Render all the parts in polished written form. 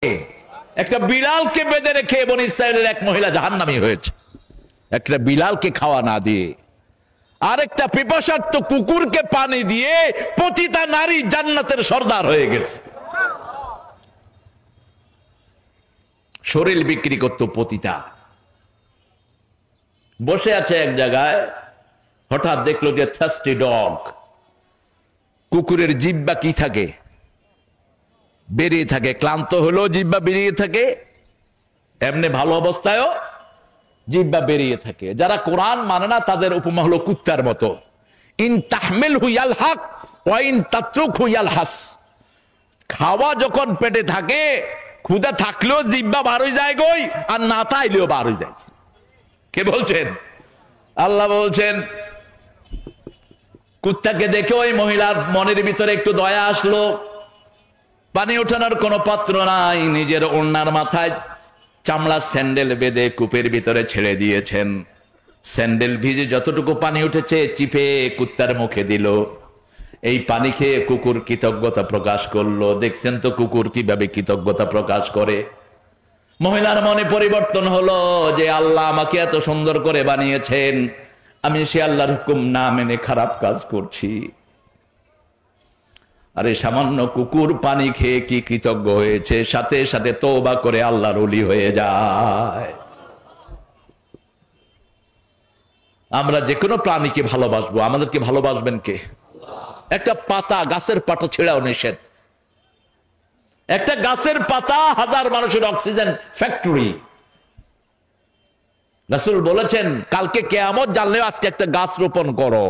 একটা বিড়ালকে বেঁধে রেখে বনী ইসরাইলের এক মহিলা জাহান্নামী হয়েছে, একটা বিড়ালকে খাওয়া না দিয়ে। আরেকটা পিপাসার্ত কুকুরকে পানি দিয়ে পতিতা নারী জান্নাতের সর্দার হয়ে গেছে। শরীর বিক্রি করত পতিতা, বসে আছে এক জায়গায়, হঠাৎ দেখলো যে থার্স্টি ডগ, কুকুরের জিহ্বা কি থাকে, বেরিয়ে থাকে, ক্লান্ত হলো জিহ্বা বেরিয়ে থাকে, এমনি ভালো অবস্থায়ও জিহ্বা বেরিয়ে থাকে। যারা কোরআন মানে না তাদের উপমা হলো কুত্তার মতো। ইন তাহমিল হুয়াল হক ওয়া ইন তাতরুক হুয়াল হাস। খাওয়া যখন পেটে থাকে, ক্ষুধা থাকলেও জিহ্বা বার হয়ে যায় গই, আর না তাইলেও বার হয়ে যায়। কে বলছেন? আল্লাহ বলছেন। কুত্তাকে দেখে ওই মহিলার মনের ভিতরে একটু দয়া আসলো। পানি ওঠানোর কোনো পাত্র নাই, নিজের ওড়নার মাথায় চামড়ার স্যান্ডেল বেঁধে কূপের ভিতরে ছেড়ে দিয়েছেন। স্যান্ডেল ভিজে যতটুকু পানি উঠেছে চিপে কুত্তার মুখে দিল। এই পানি খেয়ে কুকুর কৃতজ্ঞতা প্রকাশ করলো। দেখছেন তো কুকুর কিভাবে কৃতজ্ঞতা প্রকাশ করে। মহিলার মনে পরিবর্তন হলো যে আল্লাহ আমাকে এত সুন্দর করে বানিয়েছেন, আমি সে আল্লাহর হুকুম না মেনে খারাপ কাজ করছি। আরে সামান্য কুকুর পানি খেয়ে কি কৃতজ্ঞ হয়েছে, সাথে সাথে তওবা করে আল্লাহর ওলি হয়ে যায়। আমরা যে কোনো প্রাণীকে ভালোবাসবো, আমাদেরকে ভালোবাসবেন কে? একটা পাতা, গাছের পাতা ছেড়াও নিষেধ। একটা গাছের পাতা হাজার মানুষের অক্সিজেন ফ্যাক্টরি। রাসূল বলেছেন কালকে কিয়ামত জানলেও আজকে একটা গাছ রোপণ করো।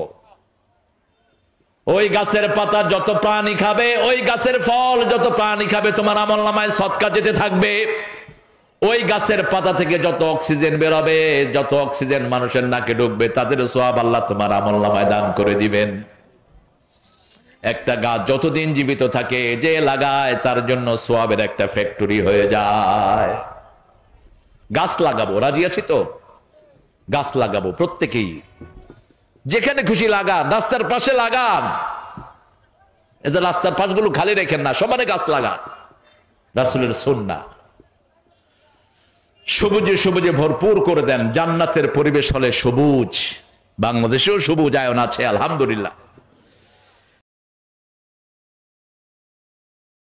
ওই গাছের পাতা যত প্রাণী খাবে, ওই গাছের ফল যত প্রাণী খাবে, তোমার আমলনামায় সদকা যেতে থাকবে। ওই গাছের পাতা থেকে যত অক্সিজেন বেরোবে, যত অক্সিজেন মানুষের নাকে ঢুকবে, তাদের সওয়াব আল্লাহ তোমার আমলনামায় দান করে দিবেন। একটা গাছ যতদিন জীবিত থাকে, যে লাগায় তার জন্য সওয়াবের একটা ফ্যাক্টরি হয়ে যায়। গাছ লাগাবো, রাজি আছি তো? গাছ লাগাবো প্রত্যেকেই, যেখানে খুশি লাগান, রাস্তার পাশে লাগান। এদের রাস্তার পাশগুলো খালি রেখেন না, সমানে গাছ লাগান। রাসূলের সুন্নাহ। সবুজে সবুজে ভরপুর করে দেন। জান্নাতের পরিবেশ হলে সবুজ। বাংলাদেশেও সবুজ আয়ন আছে আলহামদুলিল্লাহ।